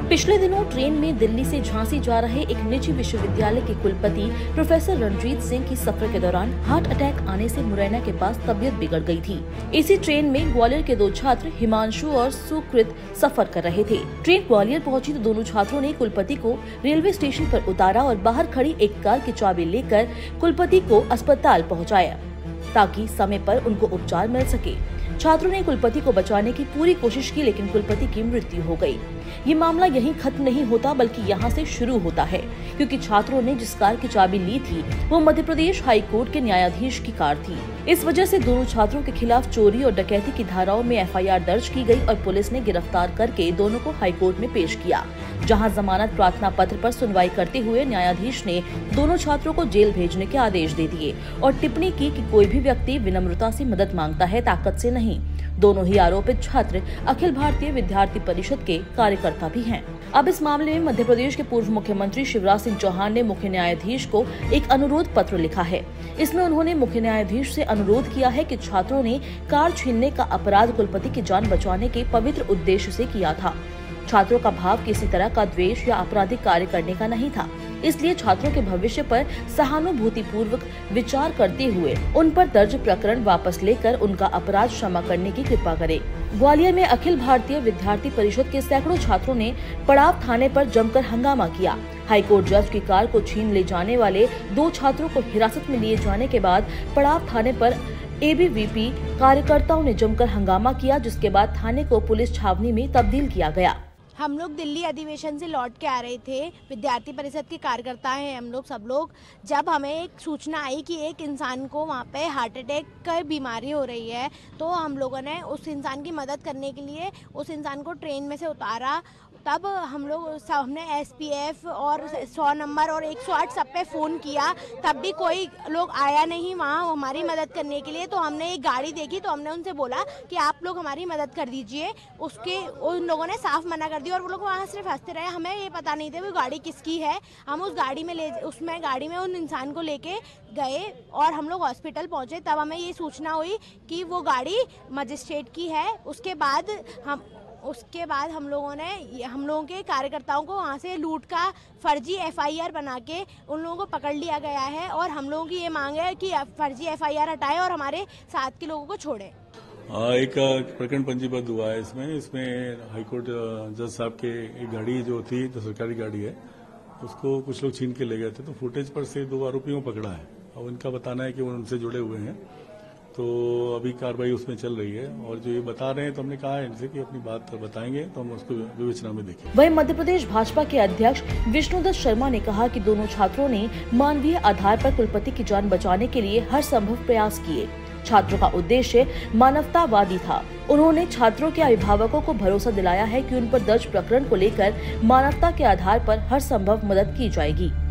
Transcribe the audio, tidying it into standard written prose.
पिछले दिनों ट्रेन में दिल्ली से झांसी जा रहे एक निजी विश्वविद्यालय के कुलपति प्रोफेसर रणजीत सिंह की सफर के दौरान हार्ट अटैक आने से मुरैना के पास तबीयत बिगड़ गई थी। इसी ट्रेन में ग्वालियर के दो छात्र हिमांशु और सुकृत सफर कर रहे थे। ट्रेन ग्वालियर पहुंची तो दोनों छात्रों ने कुलपति को रेलवे स्टेशन पर उतारा और बाहर खड़ी एक कार की चाबी लेकर कुलपति को अस्पताल पहुँचाया ताकि समय पर उनको उपचार मिल सके। छात्रों ने कुलपति को बचाने की पूरी कोशिश की, लेकिन कुलपति की मृत्यु हो गई। ये मामला यहीं खत्म नहीं होता बल्कि यहाँ से शुरू होता है, क्योंकि छात्रों ने जिस कार की चाबी ली थी वो मध्य प्रदेश हाई कोर्ट के न्यायाधीश की कार थी। इस वजह से दोनों छात्रों के खिलाफ चोरी और डकैती की धाराओं में एफआईआर दर्ज की गई और पुलिस ने गिरफ्तार करके दोनों को हाई कोर्ट में पेश किया, जहां जमानत प्रार्थना पत्र पर सुनवाई करते हुए न्यायाधीश ने दोनों छात्रों को जेल भेजने के आदेश दे दिए और टिप्पणी की कि कोई भी व्यक्ति विनम्रता से मदद मांगता है, ताकत से नहीं। दोनों ही आरोपित छात्र अखिल भारतीय विद्यार्थी परिषद के कार्यकर्ता भी हैं। अब इस मामले में मध्य प्रदेश के पूर्व मुख्यमंत्री शिवराज सिंह चौहान ने मुख्य न्यायाधीश को एक अनुरोध पत्र लिखा है। इसमें उन्होंने मुख्य न्यायाधीश से अनुरोध किया है कि छात्रों ने कार छीनने का अपराध कुलपति की जान बचाने के पवित्र उद्देश्य से किया था। छात्रों का भाव किसी तरह का द्वेष या आपराधिक कार्य करने का नहीं था, इसलिए छात्रों के भविष्य पर सहानुभूतिपूर्वक विचार करते हुए उन पर दर्ज प्रकरण वापस लेकर उनका अपराध क्षमा करने की कृपा करें। ग्वालियर में अखिल भारतीय विद्यार्थी परिषद के सैकड़ों छात्रों ने पड़ाव थाने पर जमकर हंगामा किया। हाईकोर्ट जज की कार को छीन ले जाने वाले दो छात्रों को हिरासत में लिए जाने के बाद पड़ाव थाने पर एबीवीपी कार्यकर्ताओं ने जमकर हंगामा किया, जिसके बाद थाने को पुलिस छावनी में तब्दील किया गया। हम लोग दिल्ली अधिवेशन से लौट के आ रहे थे। विद्यार्थी परिषद के कार्यकर्ता हैं हम लोग सब लोग। जब हमें एक सूचना आई कि एक इंसान को वहाँ पे हार्ट अटैक की बीमारी हो रही है, तो हम लोगों ने उस इंसान की मदद करने के लिए उस इंसान को ट्रेन में से उतारा। तब हमने एसपीएफ और 100 नंबर और 108 सब पे फ़ोन किया, तब भी कोई लोग आया नहीं वहाँ हमारी मदद करने के लिए। तो हमने एक गाड़ी देखी तो हमने उनसे बोला कि आप लोग हमारी मदद कर दीजिए। उन लोगों ने साफ मना कर दिया और वो लोग वहाँ सिर्फ हंसते रहे। हमें ये पता नहीं था वो गाड़ी किसकी है। हम उस गाड़ी में उन इंसान को लेके गए और हम लोग हॉस्पिटल पहुँचे। तब हमें ये सूचना हुई कि वो गाड़ी मजिस्ट्रेट की है। उसके बाद हम लोगों के कार्यकर्ताओं को वहाँ से लूट का फर्जी एफआईआर बना के उन लोगों को पकड़ लिया गया है और हम लोगों की ये मांग है कि फर्जी एफआईआर हटाएं और हमारे साथ के लोगों को छोड़ें। एक प्रकरण पंजीबद्ध हुआ है इसमें हाईकोर्ट जज साहब के एक गाड़ी जो थी तो सरकारी गाड़ी है, उसको कुछ लोग छीन के ले गए थे। तो फुटेज पर से दो आरोपियों को पकड़ा है और उनका बताना है कि वो उनसे जुड़े हुए हैं। तो अभी कार्रवाई उसमें चल रही है और जो ये बता रहे हैं तो हमने कहा है इनसे कि अपनी बात बताएंगे तो हम उसको विवेचना में देखेंगे। वहीं मध्य प्रदेश भाजपा के अध्यक्ष विष्णुदत्त शर्मा ने कहा कि दोनों छात्रों ने मानवीय आधार पर कुलपति की जान बचाने के लिए हर संभव प्रयास किए। छात्रों का उद्देश्य मानवतावादी था। उन्होंने छात्रों के अभिभावकों को भरोसा दिलाया है कि उन पर दर्ज प्रकरण को लेकर मानवता के आधार पर हर संभव मदद की जाएगी।